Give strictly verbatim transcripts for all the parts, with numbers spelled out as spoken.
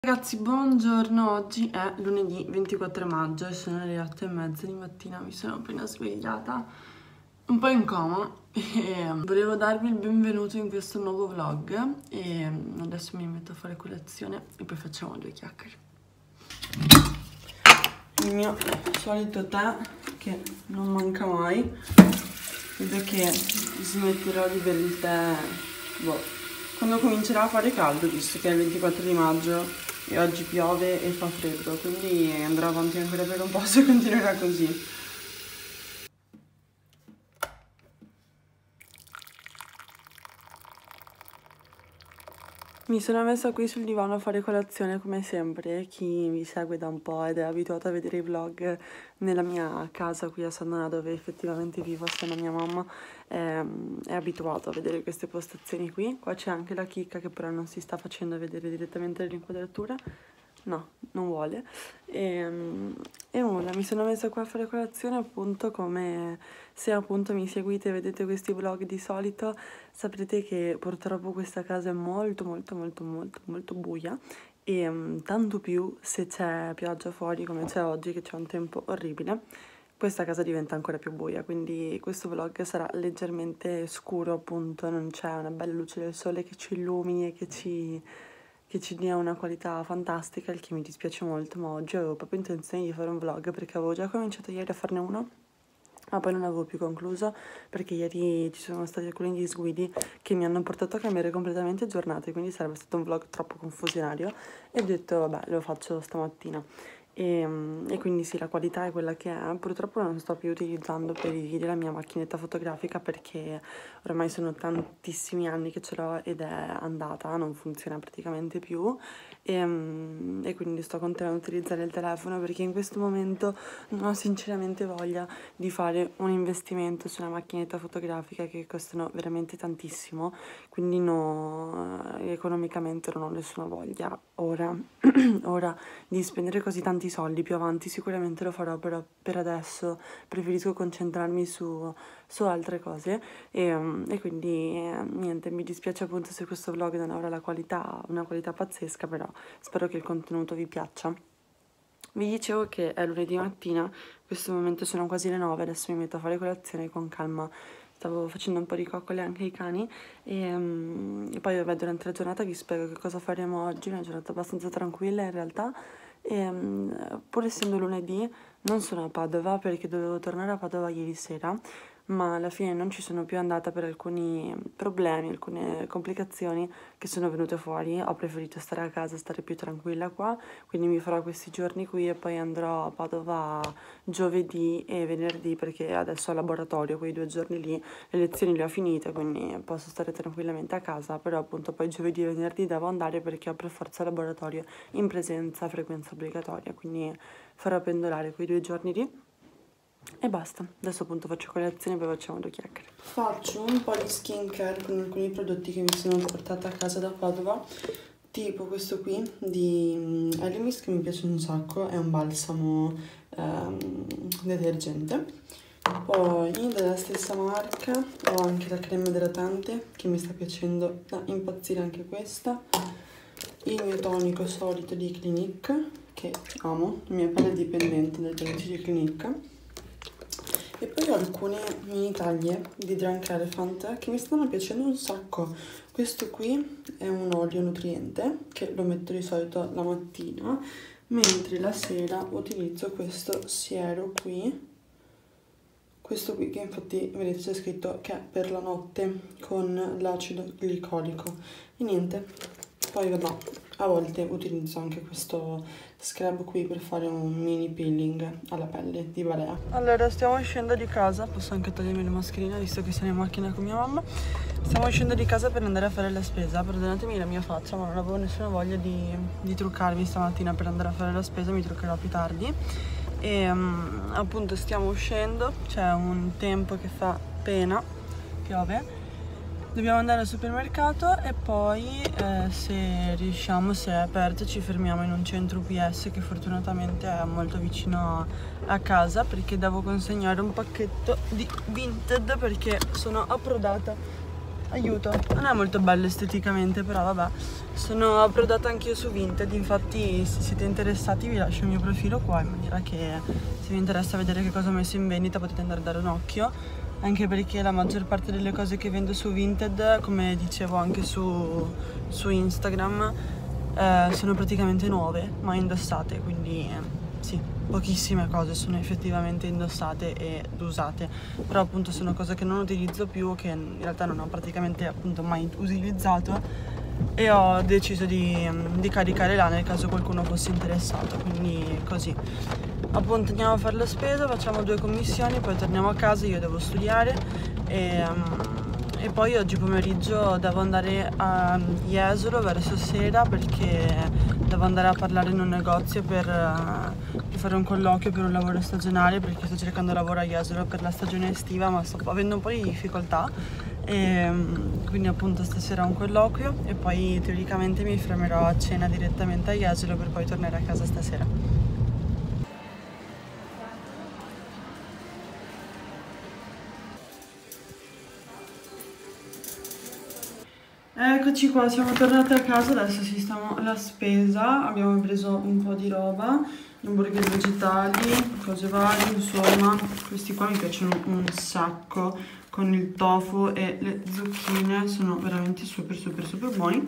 Ragazzi, buongiorno, oggi è lunedì ventiquattro maggio e sono le otto e mezza di mattina, mi sono appena svegliata un po' in coma e volevo darvi il benvenuto in questo nuovo vlog e adesso mi metto a fare colazione e poi facciamo due chiacchiere. Il mio solito tè che non manca mai, vedo che smetterò di bere il tè boh, quando comincerà a fare caldo, visto che è il ventiquattro di maggio e oggi piove e fa freddo, quindi andrò avanti ancora per un po' se continuerà così. Mi sono messa qui sul divano a fare colazione come sempre. Chi mi segue da un po' ed è abituato a vedere i vlog nella mia casa qui a Sannona, dove effettivamente vivo assieme a mia mamma, è, è abituato a vedere queste postazioni qui. Qua c'è anche la chicca che però non si sta facendo vedere direttamente nell'inquadratura. No, non vuole. E, e nulla, mi sono messa qua a fare colazione, appunto, come se appunto mi seguite e vedete questi vlog di solito, saprete che purtroppo questa casa è molto molto molto molto molto buia e um, tanto più se c'è pioggia fuori come c'è oggi, che c'è un tempo orribile, questa casa diventa ancora più buia, quindi questo vlog sarà leggermente scuro, appunto, non c'è una bella luce del sole che ci illumini e che ci... che ci dia una qualità fantastica, il che mi dispiace molto, ma oggi avevo proprio intenzione di fare un vlog perché avevo già cominciato ieri a farne uno, ma poi non avevo più concluso perché ieri ci sono stati alcuni disguidi che mi hanno portato a cambiare completamente giornate, quindi sarebbe stato un vlog troppo confusionario e ho detto vabbè, lo faccio stamattina. E, e quindi sì, la qualità è quella che è. Purtroppo non sto più utilizzando per i video la mia macchinetta fotografica perché ormai sono tantissimi anni che ce l'ho ed è andata, non funziona praticamente più e, e quindi sto continuando a utilizzare il telefono perché in questo momento non ho sinceramente voglia di fare un investimento su una macchinetta fotografica che costano veramente tantissimo, quindi no, economicamente non ho nessuna voglia ora, ora di spendere così tanti soldi. Più avanti sicuramente lo farò, però per adesso preferisco concentrarmi su, su altre cose e, e quindi eh, niente, mi dispiace appunto se questo vlog non avrà la qualità, una qualità pazzesca, però spero che il contenuto vi piaccia. Vi dicevo che è lunedì mattina, in questo momento sono quasi le nove, adesso mi metto a fare colazione con calma. Stavo facendo un po' di coccole anche ai cani e, um, e poi vabbè, durante la giornata vi spiego che cosa faremo oggi, una giornata abbastanza tranquilla in realtà. E, um, pur essendo lunedì non sono a Padova perché dovevo tornare a Padova ieri sera, ma alla fine non ci sono più andata per alcuni problemi, alcune complicazioni che sono venute fuori. Ho preferito stare a casa, stare più tranquilla qua, quindi mi farò questi giorni qui e poi andrò a Padova giovedì e venerdì perché adesso ho laboratorio, quei due giorni lì le lezioni le ho finite, quindi posso stare tranquillamente a casa, però appunto poi giovedì e venerdì devo andare perché ho per forza laboratorio in presenza a frequenza obbligatoria, quindi farò pendolare quei due giorni lì. E basta, adesso appunto faccio colazione e poi facciamo due chiacchiere. Faccio un po' di skincare con alcuni prodotti che mi sono portata a casa da Padova, tipo questo qui di Elemis che mi piace un sacco, è un balsamo ehm, detergente. Poi della stessa marca ho anche la crema idratante che mi sta piacendo da impazzire anche questa, il mio tonico solito di Clinique che amo, la mia pelle è dipendente dai tonici di Clinique. E poi ho alcune mini taglie di Drunk Elephant che mi stanno piacendo un sacco. Questo qui è un olio nutriente che lo metto di solito la mattina, mentre la sera utilizzo questo siero qui. Questo qui che infatti vedete c'è scritto che è per la notte con l'acido glicolico. E niente, poi vabbè, a volte utilizzo anche questo scrub qui per fare un mini peeling alla pelle di Balea. Allora stiamo uscendo di casa, posso anche togliermi la mascherina visto che sono in macchina con mia mamma. Stiamo uscendo di casa per andare a fare la spesa, perdonatemi la mia faccia ma non avevo nessuna voglia di, di truccarmi stamattina per andare a fare la spesa, mi truccherò più tardi. E um, appunto stiamo uscendo, c'è un tempo che fa pena, piove. Dobbiamo andare al supermercato e poi eh, se riusciamo, se è aperto, ci fermiamo in un centro U P S che fortunatamente è molto vicino a casa perché devo consegnare un pacchetto di Vinted perché sono approdata aiuto, non è molto bello esteticamente, però vabbè. Sono approdata anch'io su Vinted, infatti se siete interessati vi lascio il mio profilo qua, in maniera che se vi interessa vedere che cosa ho messo in vendita potete andare a dare un occhio, anche perché la maggior parte delle cose che vendo su Vinted, come dicevo anche su, su Instagram, eh, sono praticamente nuove, ma indossate, quindi eh, sì, pochissime cose sono effettivamente indossate ed usate, però appunto sono cose che non utilizzo più, che in realtà non ho praticamente appunto mai utilizzato, e ho deciso di, di caricare là nel caso qualcuno fosse interessato, quindi così. Appunto andiamo a fare la spesa, facciamo due commissioni, poi torniamo a casa, io devo studiare e, um, e poi oggi pomeriggio devo andare a Jesolo verso sera perché devo andare a parlare in un negozio per uh, fare un colloquio per un lavoro stagionale, perché sto cercando lavoro a Jesolo per la stagione estiva, ma sto avendo un po' di difficoltà. E quindi appunto stasera ho un colloquio e poi teoricamente mi fermerò a cena direttamente a Jesolo per poi tornare a casa stasera. Eccoci qua, siamo tornate a casa, adesso sistemiamo la spesa, abbiamo preso un po' di roba, hamburger vegetali, cose varie, insomma, questi qua mi piacciono un sacco, con il tofu e le zucchine, sono veramente super super super buoni.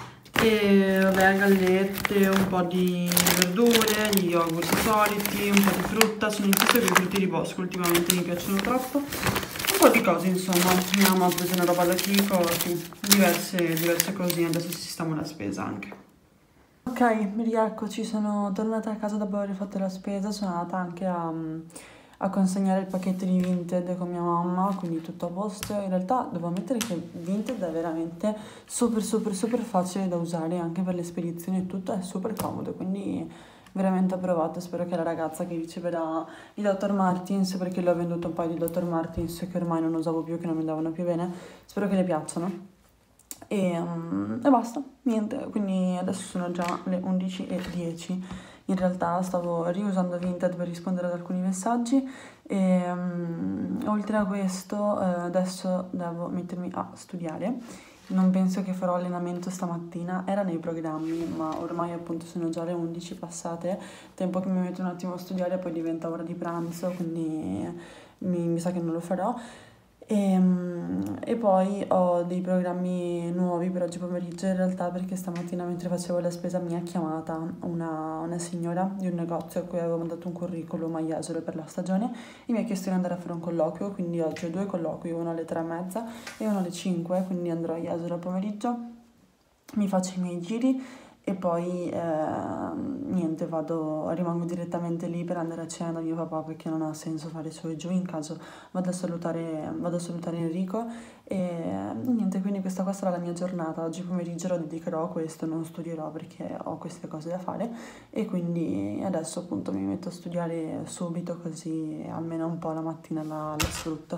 E vabbè, gallette, un po' di verdure, gli yogurt soliti, un po' di frutta, sono in tutti quei frutti di bosco, ultimamente mi piacciono troppo. Un po' di cose, insomma, mia mamma ha preso una roba da Kiko, sì, diverse, diverse cosine, adesso sistemiamo la spesa anche. Ok, rieccoci, sono tornata a casa dopo aver fatto la spesa, sono andata anche a, a consegnare il pacchetto di Vinted con mia mamma, quindi tutto a posto. In realtà devo ammettere che Vinted è veramente super super super facile da usare anche per le spedizioni e tutto, è super comodo, quindi veramente approvato. Spero che la ragazza che riceverà i doctor Martens, perché le ho venduto un paio di doctor Martens che ormai non usavo più, che non mi andavano più bene, spero che le piacciono. E, um, e basta, niente, quindi adesso sono già le undici e dieci. In realtà stavo riusando Vinted per rispondere ad alcuni messaggi e um, oltre a questo uh, adesso devo mettermi a studiare. Non penso che farò allenamento stamattina, era nei programmi, ma ormai appunto sono già le undici passate, tempo che mi metto un attimo a studiare, poi diventa ora di pranzo, quindi mi, mi sa che non lo farò. E, e poi ho dei programmi nuovi per oggi pomeriggio in realtà, perché stamattina mentre facevo la spesa mi ha chiamata una, una signora di un negozio a cui avevo mandato un curriculum a Jesolo per la stagione e mi ha chiesto di andare a fare un colloquio, quindi oggi ho due colloqui, uno alle tre e mezza e uno alle cinque, quindi andrò a Jesolo al pomeriggio, mi faccio i miei giri e poi eh, niente, vado, rimango direttamente lì per andare a cena da mio papà, perché non ha senso fare su e giù, in caso vado a salutare, vado a salutare Enrico e niente, quindi questa, questa sarà la mia giornata. Oggi pomeriggio la dedicherò a questo, non studierò perché ho queste cose da fare e quindi adesso appunto mi metto a studiare subito, così almeno un po' la mattina la, la sfrutto.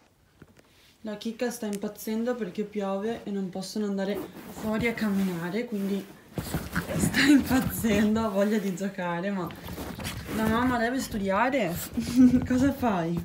La chicca sta impazzendo perché piove e non possono andare fuori a camminare, quindi sta impazzendo, ha voglia di giocare, ma la mamma deve studiare. Cosa fai?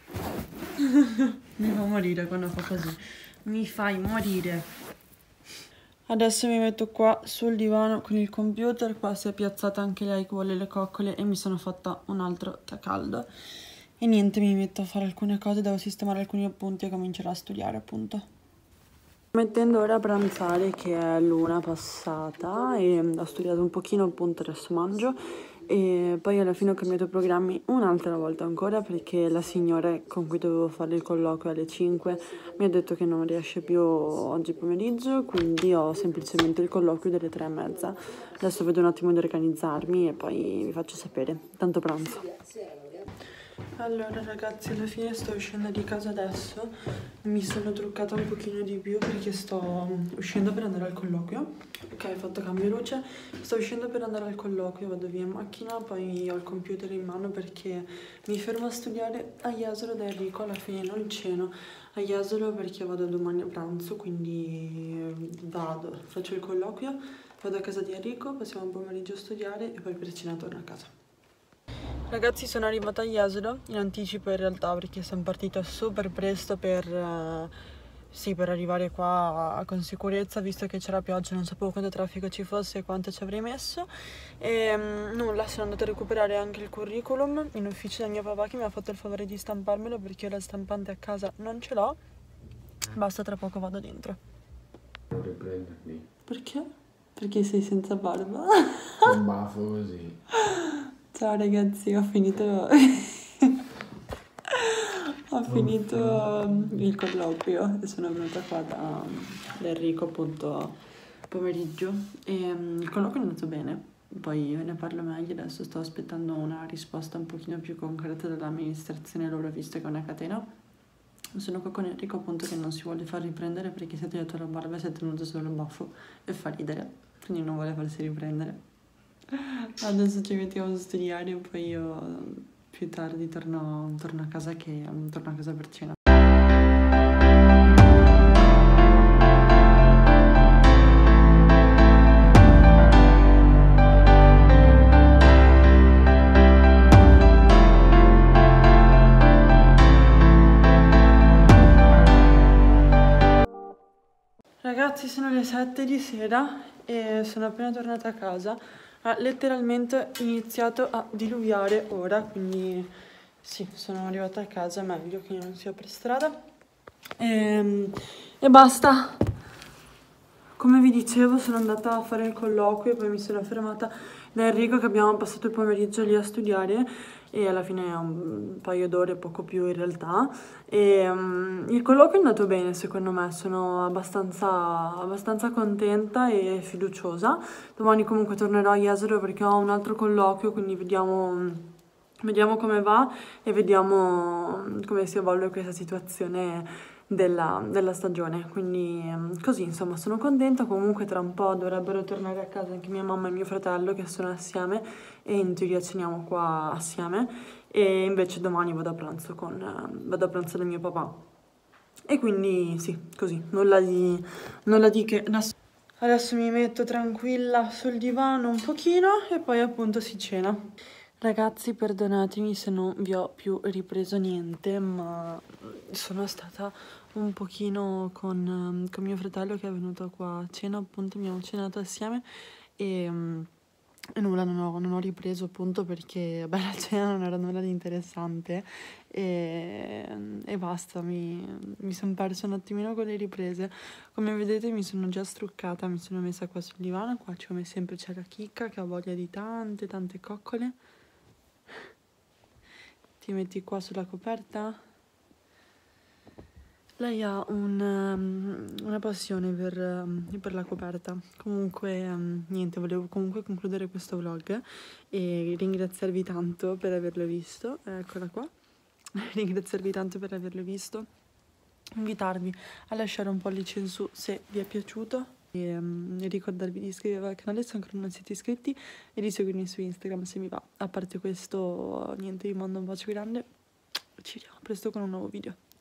Mi fa morire quando fa così. Mi fai morire. Adesso mi metto qua sul divano con il computer, qua si è piazzata anche lei che vuole le coccole e mi sono fatta un altro tè caldo. E niente, mi metto a fare alcune cose, devo sistemare alcuni appunti e comincerò a studiare appunto. Mettendo ora a pranzare che è l'una passata e ho studiato un pochino appunto, adesso mangio e poi alla fine ho cambiato programmi un'altra volta ancora perché la signora con cui dovevo fare il colloquio alle cinque mi ha detto che non riesce più oggi pomeriggio, quindi ho semplicemente il colloquio delle tre e mezza. Adesso vedo un attimo di organizzarmi e poi vi faccio sapere. Tanto pranzo. Allora ragazzi, alla fine sto uscendo di casa adesso, mi sono truccata un pochino di più perché sto uscendo per andare al colloquio. Ok, ho fatto cambio luce, sto uscendo per andare al colloquio, vado via in macchina, poi ho il computer in mano perché mi fermo a studiare a Jesolo da Enrico, alla fine non ceno a Jesolo perché vado domani a pranzo, quindi vado, faccio il colloquio, vado a casa di Enrico, passiamo un pomeriggio a studiare e poi per cena torno a casa. Ragazzi, sono arrivata a Jesolo in anticipo in realtà perché sono partita super presto per, uh, sì, per arrivare qua con sicurezza, visto che c'era pioggia, non sapevo quanto traffico ci fosse e quanto ci avrei messo. E um, nulla, sono andata a recuperare anche il curriculum in ufficio da mio papà, che mi ha fatto il favore di stamparmelo perché io la stampante a casa non ce l'ho. Basta, tra poco vado dentro. Non riprendermi. Perché? Perché sei senza barba? Un baffo così. Ciao ragazzi, ho finito... ho finito il colloquio e sono venuta qua da, da Enrico appunto pomeriggio e um, il colloquio è andato bene, poi ve ne parlo meglio, adesso sto aspettando una risposta un pochino più concreta dall'amministrazione loro, visto che è una catena. Sono qua con Enrico appunto che non si vuole far riprendere perché si è tagliato la barba e si è tenuto solo il baffo e fa ridere, quindi non vuole farsi riprendere. Adesso ci mettiamo a studiare e poi io più tardi torno, torno a casa che torno a casa per cena. Ragazzi, sono le sette di sera e sono appena tornata a casa. Ha letteralmente iniziato a diluviare ora, quindi sì, sono arrivata a casa, meglio che non sia per strada. E, e basta. Come vi dicevo, sono andata a fare il colloquio e poi mi sono fermata da Enrico, che abbiamo passato il pomeriggio lì a studiare e alla fine un paio d'ore, poco più in realtà. E um, il colloquio è andato bene secondo me, sono abbastanza, abbastanza contenta e fiduciosa. Domani comunque tornerò a Jesolo perché ho un altro colloquio, quindi vediamo... Vediamo come va e vediamo come si evolve questa situazione della, della stagione. Quindi così, insomma, sono contenta. Comunque tra un po' dovrebbero tornare a casa anche mia mamma e mio fratello, che sono assieme, e in teoria ceniamo qua assieme. E invece domani vado a pranzo con vado a pranzo da mio papà. E quindi sì, così, nulla di, nulla di che. Adesso, adesso mi metto tranquilla sul divano un pochino e poi appunto si cena. Ragazzi, perdonatemi se non vi ho più ripreso niente, ma sono stata un pochino con, con mio fratello che è venuto qua a cena, appunto abbiamo cenato assieme e, e nulla, non ho, non ho ripreso appunto perché beh, la cena non era nulla di interessante e, e basta, mi, mi sono persa un attimino con le riprese. Come vedete mi sono già struccata, mi sono messa qua sul divano, qua come sempre c'è la chicca che ha voglia di tante tante coccole. Ti metti qua sulla coperta. Lei ha un, um, una passione per, um, per la coperta. Comunque, um, niente, volevo comunque concludere questo vlog e ringraziarvi tanto per averlo visto. Eccola qua. Ringraziarvi tanto per averlo visto. Invitarvi a lasciare un pollice in su se vi è piaciuto. E um, ricordarvi di iscrivervi al canale se ancora non siete iscritti e di seguirmi su Instagram se vi va. A parte questo, niente, vi mando un bacio grande, ci vediamo presto con un nuovo video.